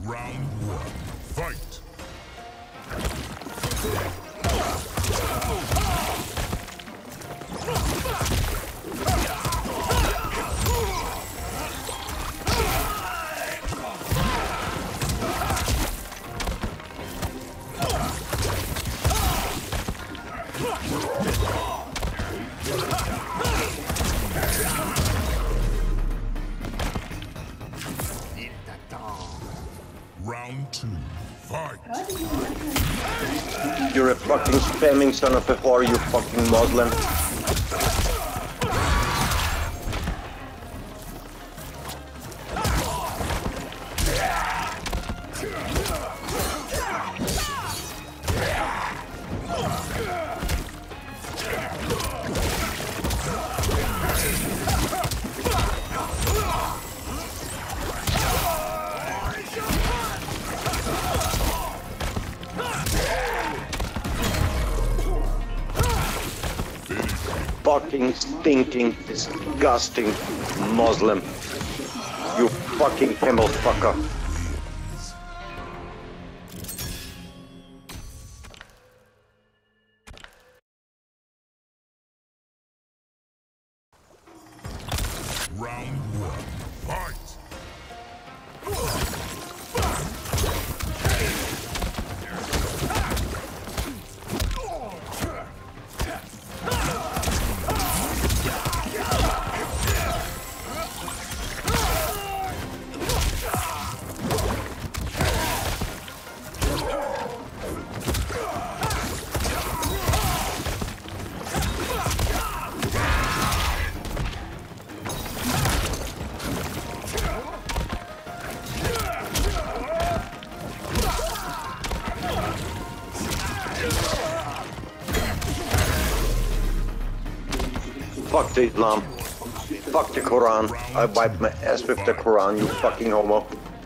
Round one, fight! Round two, fight! You're a fucking spamming son of a whore, you fucking Muslim. Fucking stinking, disgusting Muslim. You fucking camel fucker. Round one, fight! Fuck the Islam. Fuck the Quran. I wipe my ass with the Quran, you fucking homo.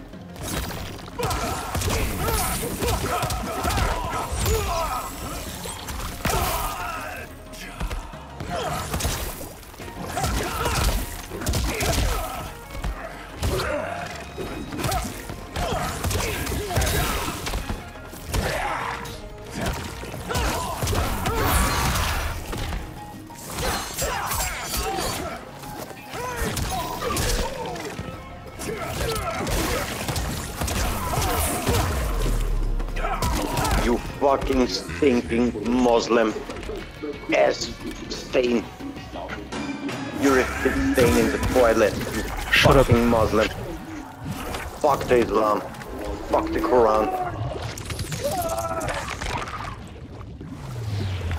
You fucking stinking Muslim ass stain. You're a shit stain in the toilet, you Shut up. fucking Muslim. Fuck the Islam. Fuck the Quran.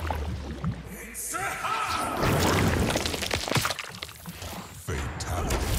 Fatality.